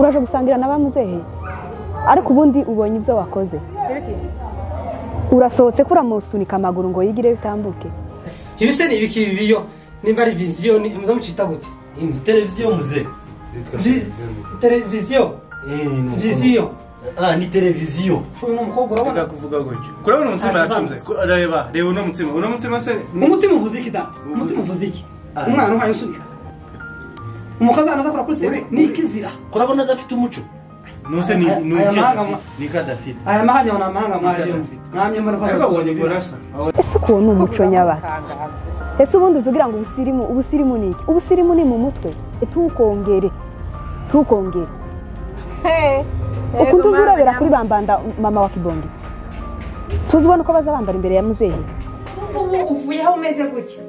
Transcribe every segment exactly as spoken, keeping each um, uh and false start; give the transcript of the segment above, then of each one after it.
uraje gusangira na bamuzehe ariko ubundi ubonye ibyo wakoze urasohotse kura musunika amaguru ngo yigire bitambuke ibise ni ibiki biyo nimba ari vision ni muzamucita gute televiziyo muze televiziyo eh vision ah ni televiziyo uno mukobwa urabona kuvuga gutyo kurabona umutsima yacumze reba reba uno mutsima uno mutsima se umutima uvuze iki data umutima uvuze iki umwana uhaye usunika umukaza anaza kora kuri sebe ni ikizira kurabona adafite umuco nose ni nuke ni kadafite aya mahanya wana mahanga mwaje mwamye mbona ko abonye burasa ese uko ni umuco nyabata ese ubundi uzugira ngo ubusirimu ubusirimu ni iki ubusirimu ni mu mutwe tukongere tukongere ukuntu uzurabera kuri bambanda mama wa Kibondi tuzubona uko baza bambara imbere ya muzehe uvuye aho umeze gutya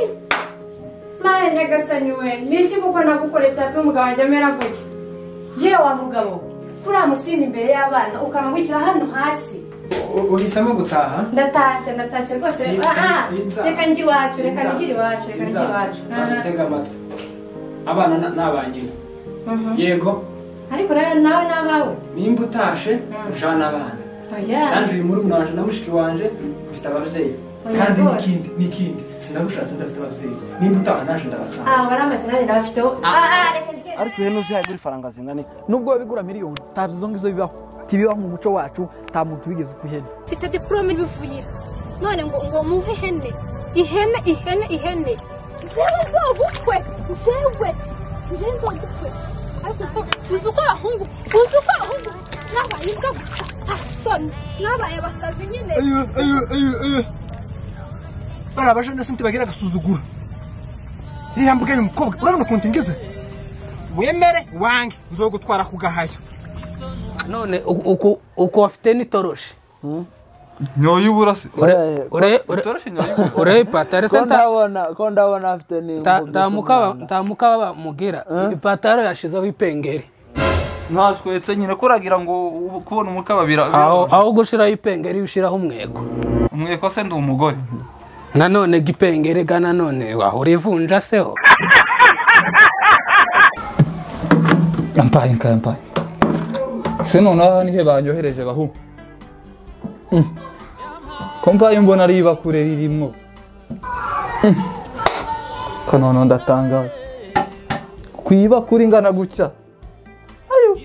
maye nyagasani we niki kuko nagukoreye cyatu umugabo wanjye amera gutya je wa mugabo kuri amusini imbere y'abana ukamubikira hano hasi uhisemo gutaha ndatashe ndatashe rwose ah reka ngi wacu reka ngiri wacu reka ngi wacu tega amato abana nabanyina yego ariko rero nawe nabawe nimba utashe ujana abana oya nanje uyu muri munanje na mushiki wanje ufite abavyeyi kandi nikindi nikindi sinagushatse ndafite abavyeyi nimba utaha naje ndabasanga ah baramaze nanje ndabafiteho ah reka ngiri ariko rero uzayagura ifaranga zingana iki nubwo babigura miliyoni tabizonga izo bibaho tibibaho mu muco wacu ta muntu bigeze kuhene mfite diplome y'ubuvuyira none ngo ngo muhe ihene ihene ihene ihene jewe nzogukwe jewe jewe nzogukwe ariko uzuko ahungu uzuko ahungu nabaye imbwa gusa asoni nabaye basazi nyine ayo ayo ayo ayo barabaje nese ntibagira gasuzugura rihambuganye umukobwa urabona kunti ngeze wemere wange nzogutwara kugahayo none uko uko afite nitoroshi nyoye uburase ore ore ore patare santa ndabona ko ndabona afite ni tamuka tamuka bamugira ipataro yashizeho ipengeri ntashwetse nyine kuragira ngo kubona umukababira aho aho gushiraho ipengeri ushiraho umweko umweko se ndi umugore nanone gipengeri gana none aho rivunja seho Yampaye nkampaye se none nihe banyohereje bahu kompaye mbona ari bakure ririmo kanono ndatanga kwiba kuri ngana gucya ayo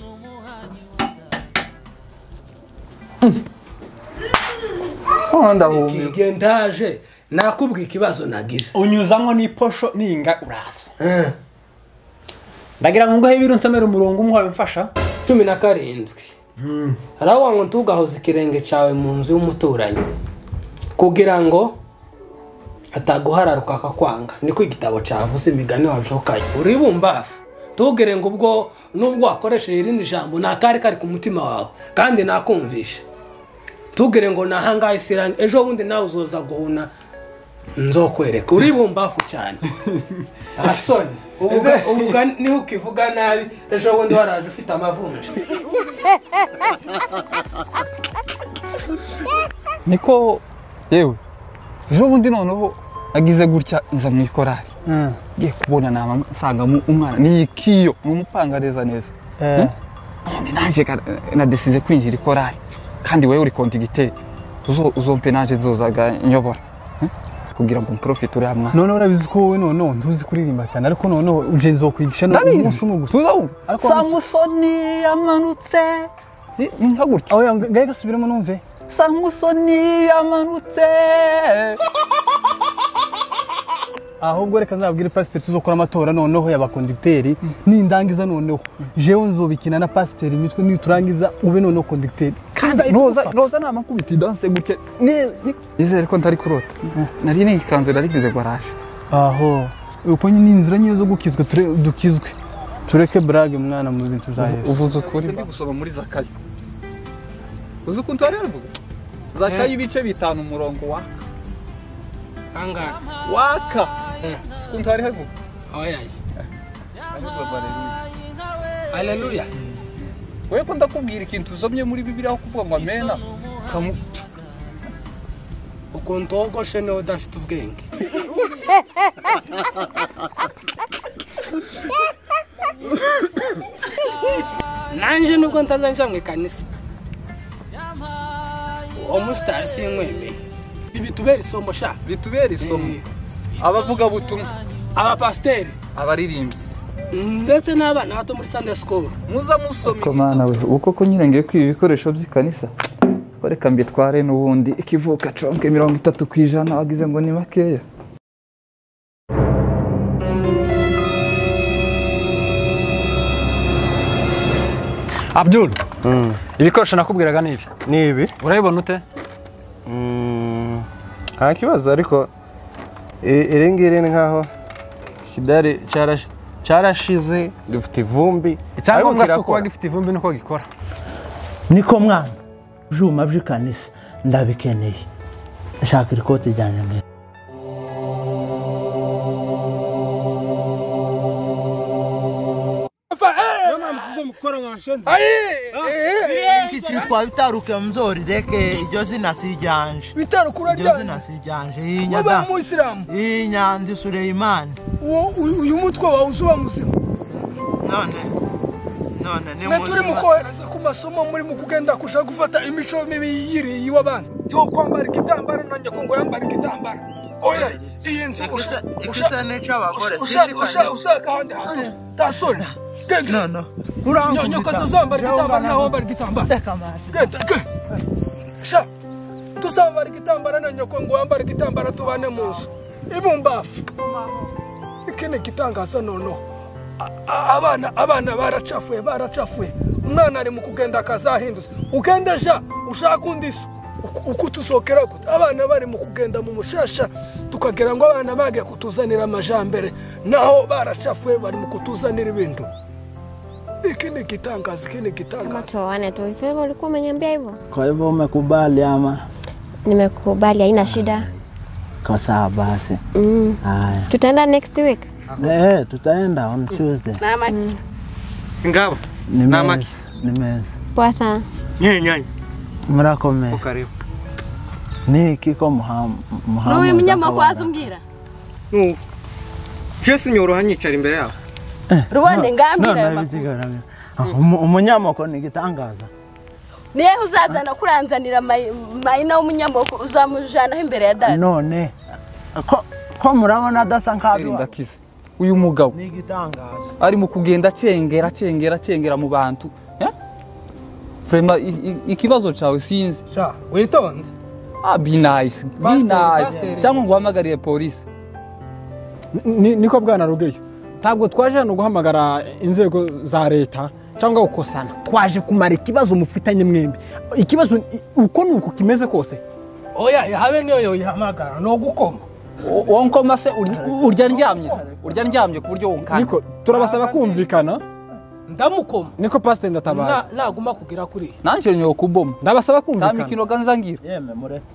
ayo ndahumye gendaje nakubwira ikibazo nagize unyuzamwo n'iposho ninga urasa ndagira ngo ngahe ibiro nsamera umurongo umwe wamfasha cumi na karindwi haraho ngo tugahoza ikirenge cawe mu nzu y'umuturanyi kugira ngo ataguhararuka akakwanga niko igitabo cavuze imigani wajokanye uri bumbafu tugere ngo ubwo nubwo wakoresheje irindi jambo nakari kari ku mutima wawe kandi nakumvisha tugere ngo nahangaye sirange ejo bundi nawe uzoza guhuna nzokwereka uri bumbafu cyane asoni ubuga ubuga niho ukivuga nabi ejo bundi waraje ufite amavunja niko yewe ejo bundi noneho agize gutya nza mu ikorari ngiye kubona nama nsangamo umwana nikiyo n'umupangareza neza none naje nadesize kwinjira ikorari kandi wewe uri kontigite uzo uzompe naje nzozaga nyobora kugira ngo profit uri hamwe none urabizi ko wowe none ntuzi kuririmba cyane ariko none uje nzokwigisha no umunsi umwe gusa ariko Samusoni yamanutse nka gutya aho ngaye gasubiremo numve Samusoni yamanutse ahubwo reka nzabwire pastor tuzokora amatora noneho y'abakonditeri nindangiza noneho jewe nzobikina na pastor imitwe niturangiza ube noneho konditeri noza noza nama kubiti danse gutya izere ko ntari kurota nari nikanze narigize garage aho uko ni inzira nyizo zo gukizwe dukizwe tureke brage mwana mu bintu byahese uvuze ukuri ndi gusoma muri zakayo uzi ukuntu ari aravuga zakayo ibice bitanu umurongo wa anga waka ukuntu ari havuga oyaye haleluya haleluya wewe ko ndakubwira ikintu uzomye muri Bibiliya aho kuvuga ngo amena kamu ukuntu wogoshe no udafite ubwenge nanje nubwo ntazanja mu kanisa umusitari sinkwemeye bitubera isomo sha bitubera isomo abavuga butumwa abapasiteri abaririmbyi ndetse n'abana bato muri Sunday school muza musome ko mana we uko ko nyine ngiye kwiba ibikoresho by'ikanisa ko reka mbitware n'ubundi ikivuka conke mirongo itatu ku ijana wagize ngo ni makeya. Abdul, Mm. ibikoresho nakubwiraga nibi. Nibi? Urabibona ute? Mm. Nta kibazo ariko iri ngiri ni nkaho kidari cyarash cyarashize gifite ivumbi. Icyangombwa si kuba gifite ivumbi nuko gikora. Niko mwana, juma by'ikanisa ndabikeneye. Nshaka ikote ryanjye mbere. Cyitwa bitaruke mzori reke iryo zina sijyanje. bitarukura Iryo zina sijyanje yinyada. waba muislamu Yinyandi Suleiman. uyu mutwe wawe uzuba muzima None. None ni na turi mukohereza ku masomo muri mu kugenda kushaka gufata imico mibi yiri y'abana cyo kwambara igitambaro nanjye ko ngo yambara igitambaro oya iyi nzu Ikisa necha abagore. ushaka ushaka handi hantu tasoni No no. Urango nyoko zambara igitambaro naho wambara igitambaro genda sha tuzambara igitambaro na nyoko ngo wambara igitambaro tubane mu nzu ibumbafu ikene gitangaza nono abana abana baracafuye baracafuye umwana ari mu kugenda akazahindutse ugende ja ushaka undi so uko tuzokera gute abana bari mu kugenda mu mushasha tukagera ngo abana bage kutuzanira amajambere naho baracafuye bari mu kutuzanira ibintu ikene gitangaza ikene gitangaza kama tuone tu hivyo ulikuwa umeniambia hivyo Kwa hivyo umekubali ama? nimekubali haina shida Kwa sawa basi. mm. Haya. Tutaenda next week Eh, tutaenda on Tuesday. mama mm. Singabo. Namaki. Nimezi. poa sana Nyenyanyi. Murakomeye. Karibu. Ni kiko muhamu. Nowe mnyama kwa azumbira. Nu. Yesu nyoro hanyicara imbere yawe. Rubone ngambira ayo makuru. Umunyamoko ni gitangaza. Niye uzazana kuranzanira mayina w'umunyamoko uzamujana imbere ya dada. None. Ko ko murabona adasa nkabi. Ndakize. Uyu mugabo Ni gitangaza. ari mu kugenda cengera cengera cengera mu bantu. Eh? Frema ikibazo cawe sinzi. sha witonde Ah, be nice. Be nice. Cyangwa ngo uhamagariye polisi. Niko bwana rugeyo. Ntabwo twaje hano guhamagara inzego za leta cyangwa gukosana. Twaje kumara ikibazo mufitanye mwembi. Ikibazo uko nuko kimeze kose. oya habe niyo yo yahamagara no gukoma Wonkoma se urya ndyamye. Urya ndyamye ku buryo wonkana. Niko turabasaba kumvikana. ndamukoma Niko pastor ndatabaza. naguma kugira kuri Nanje nyo kuboma. Ndabasaba kumvikana. Tamikino ganzangira. Yeme mure.